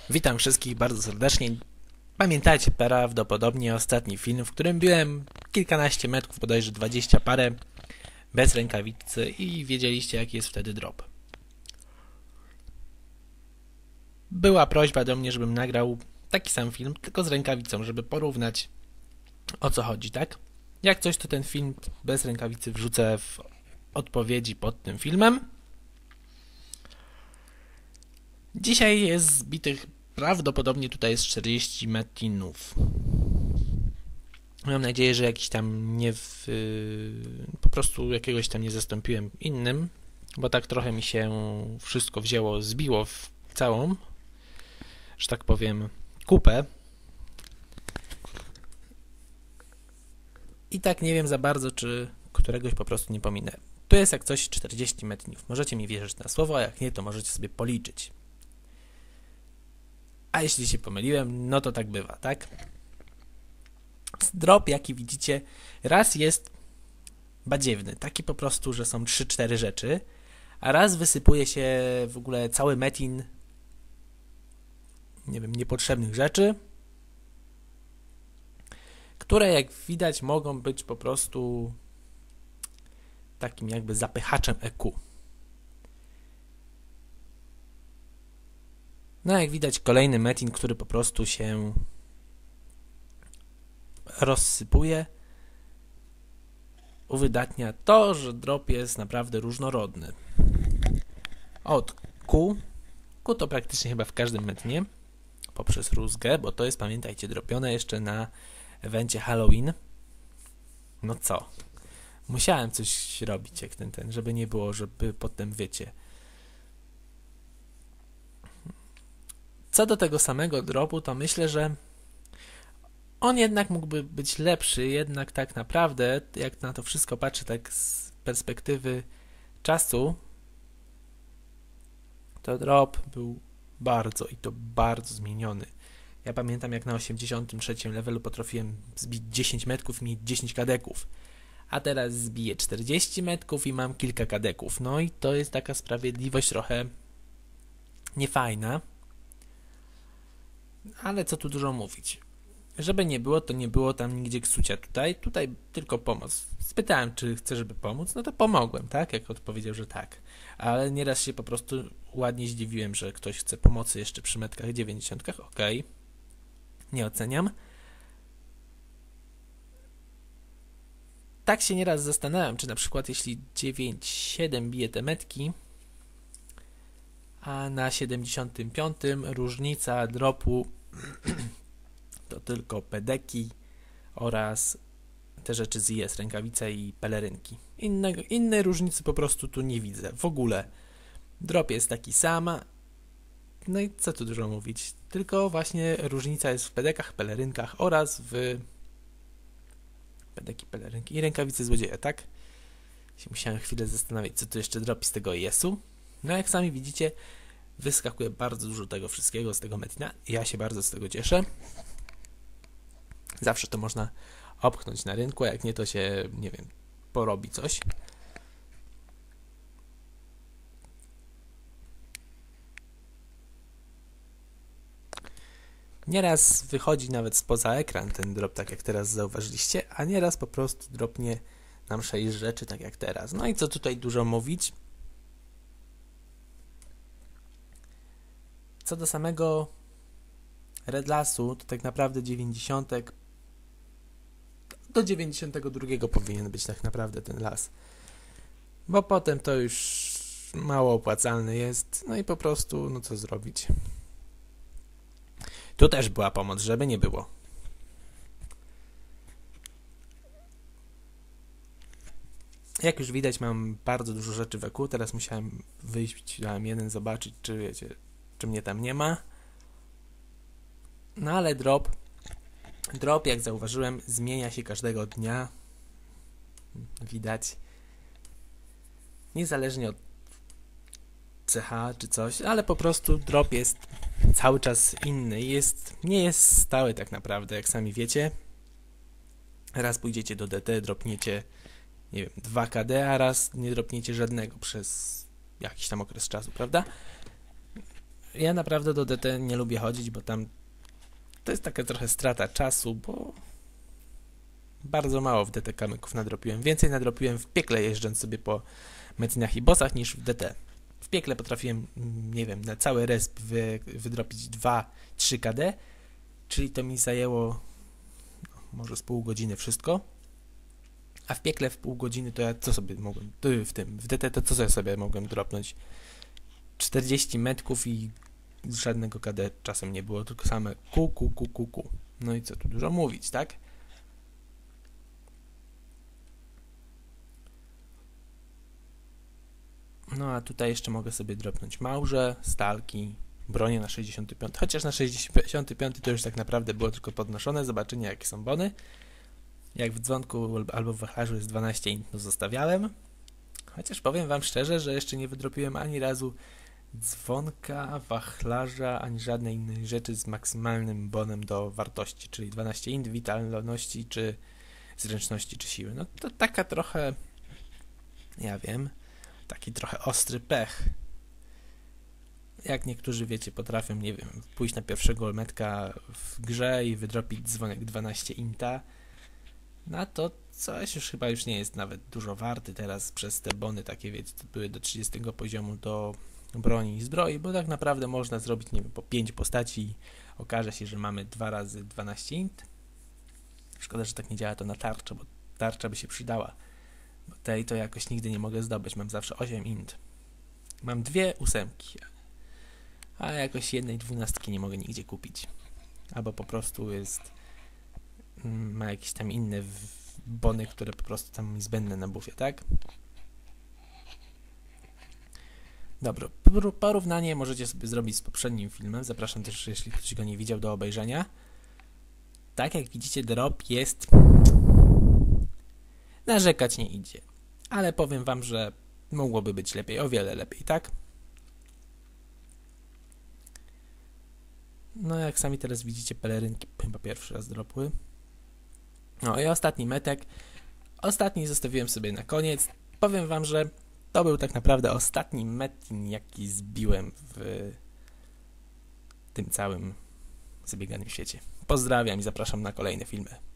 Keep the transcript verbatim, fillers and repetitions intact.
Witam wszystkich bardzo serdecznie. Pamiętajcie prawdopodobnie ostatni film, w którym byłem kilkanaście metrów, bodajże dwadzieścia parę, bez rękawicy i wiedzieliście jaki jest wtedy drop. Była prośba do mnie, żebym nagrał taki sam film, tylko z rękawicą, żeby porównać o co chodzi, tak? Jak coś, to ten film bez rękawicy wrzucę w odpowiedzi pod tym filmem. Dzisiaj jest zbitych prawdopodobnie tutaj jest czterdzieści metinów. Mam nadzieję, że jakiś tam nie w, yy, po prostu jakiegoś tam nie zastąpiłem innym, bo tak trochę mi się wszystko wzięło, zbiło w całą, że tak powiem, kupę. I tak nie wiem za bardzo, czy któregoś po prostu nie pominę. Tu jest jak coś czterdzieści metinów. Możecie mi wierzyć na słowo, a jak nie, to możecie sobie policzyć. A jeśli się pomyliłem, no to tak bywa, tak? Drop, jaki widzicie, raz jest badziewny, taki po prostu, że są trzy cztery rzeczy, a raz wysypuje się w ogóle cały metin, nie wiem, niepotrzebnych rzeczy, które jak widać mogą być po prostu takim jakby zapychaczem E Q. No jak widać kolejny metin, który po prostu się rozsypuje, uwydatnia to, że drop jest naprawdę różnorodny. Od Q, Q to praktycznie chyba w każdym metinie, poprzez rózgę, bo to jest, pamiętajcie, dropione jeszcze na evencie Halloween. No co? Musiałem coś robić jak ten, ten, żeby nie było, żeby potem wiecie. Co do tego samego dropu, to myślę, że on jednak mógłby być lepszy, jednak tak naprawdę, jak na to wszystko patrzę tak z perspektywy czasu, to drop był bardzo i to bardzo zmieniony. Ja pamiętam, jak na osiemdziesiątym trzecim levelu potrafiłem zbić dziesięć metków i mieć dziesięć kadeków, a teraz zbiję czterdzieści metków i mam kilka kadeków. No i to jest taka sprawiedliwość trochę niefajna, ale co tu dużo mówić. Żeby nie było, to nie było tam nigdzie ksucia tutaj, tutaj tylko pomoc. Spytałem, czy chce, żeby pomóc, no to pomogłem, tak? Jak odpowiedział, że tak. Ale nieraz się po prostu ładnie zdziwiłem, że ktoś chce pomocy jeszcze przy metkach dziewięćdziesiątkach, okej. Okay. Nie oceniam. Tak się nieraz zastanawiam, czy na przykład jeśli dziewięć siedem bije te metki, a na siedemdziesiątym piątym różnica dropu to tylko pedeki oraz te rzeczy z I S, rękawice i pelerynki. Innego, innej różnicy po prostu tu nie widzę. W ogóle drop jest taki sam. No i co tu dużo mówić. Tylko właśnie różnica jest w pedekach, pelerynkach oraz w pedeki, pelerynki i rękawice złodzieja, tak? Się musiałem chwilę zastanawiać, co tu jeszcze dropi z tego I S-u. No jak sami widzicie, wyskakuje bardzo dużo tego wszystkiego z tego metina. Ja się bardzo z tego cieszę. Zawsze to można opchnąć na rynku, jak nie to się, nie wiem, porobi coś. Nieraz wychodzi nawet spoza ekran ten drop, tak jak teraz zauważyliście, a nieraz po prostu dropnie nam sześć rzeczy, tak jak teraz. No i co tutaj dużo mówić? Co do samego Red Lasu, to tak naprawdę dziewięćdziesiątek do dziewięćdziesiątego drugiego powinien być tak naprawdę ten las. Bo potem to już mało opłacalny jest, no i po prostu, no co zrobić. Tu też była pomoc, żeby nie było. Jak już widać, mam bardzo dużo rzeczy w E Q, teraz musiałem wyjść na M jeden, zobaczyć, czy wiecie, czy mnie tam nie ma. No ale drop, drop jak zauważyłem, zmienia się każdego dnia. Widać. Niezależnie od C H czy coś, ale po prostu drop jest cały czas inny. Jest, nie jest stały tak naprawdę, jak sami wiecie. Raz pójdziecie do D T, dropniecie, nie wiem, dwa K D, a raz nie dropniecie żadnego przez jakiś tam okres czasu, prawda? Ja naprawdę do D T nie lubię chodzić, bo tam to jest taka trochę strata czasu, bo bardzo mało w D T kamyków nadrobiłem. Więcej nadrobiłem w piekle, jeżdżąc sobie po mecynach i bossach, niż w D T. W piekle potrafiłem, nie wiem, na cały resp wy, wydropić dwa trzy K D, czyli to mi zajęło no, może z pół godziny wszystko. A w piekle w pół godziny to ja co sobie mogłem, w tym, w D T to co sobie mogłem dropnąć? czterdzieści metków i żadnego K D czasem nie było, tylko same ku, ku, ku, ku, ku. No i co tu dużo mówić, tak? No a tutaj jeszcze mogę sobie dropnąć małże, stalki, bronię na sześćdziesiąty piąty, chociaż na sześćdziesiąty piąty to już tak naprawdę było tylko podnoszone, zobaczenie jakie są bony. Jak w dzwonku albo w wachlarzu jest dwanaście int, no zostawiałem. Chociaż powiem wam szczerze, że jeszcze nie wydropiłem ani razu dzwonka, wachlarza, ani żadnej innej rzeczy z maksymalnym bonem do wartości, czyli dwanaście int, witalności, czy zręczności, czy siły. No to taka trochę, ja wiem, taki trochę ostry pech. Jak niektórzy, wiecie, potrafią, nie wiem, pójść na pierwszego metka w grze i wydropić dzwonek dwanaście inta, no to coś już chyba już nie jest nawet dużo warty teraz przez te bony takie, wiecie, to były do trzydziestego poziomu do broni i zbroi, bo tak naprawdę można zrobić, nie wiem, po pięć postaci i okaże się, że mamy dwa razy dwanaście int. Szkoda, że tak nie działa to na tarczę, bo tarcza by się przydała. Bo tej to jakoś nigdy nie mogę zdobyć, mam zawsze osiem int. Mam dwie ósemki, a jakoś jednej dwunastki nie mogę nigdzie kupić. Albo po prostu jest ma jakieś tam inne bony, które po prostu tam zbędne na bufie, tak? Dobra, porównanie możecie sobie zrobić z poprzednim filmem. Zapraszam też, jeśli ktoś go nie widział, do obejrzenia. Tak jak widzicie, drop jest... narzekać nie idzie. Ale powiem wam, że mogłoby być lepiej, o wiele lepiej, tak? No jak sami teraz widzicie, pelerynki chyba pierwszy raz dropły. No i ostatni metek. Ostatni zostawiłem sobie na koniec. Powiem wam, że to był tak naprawdę ostatni metin, jaki zbiłem w tym całym zabieganym świecie. Pozdrawiam i zapraszam na kolejne filmy.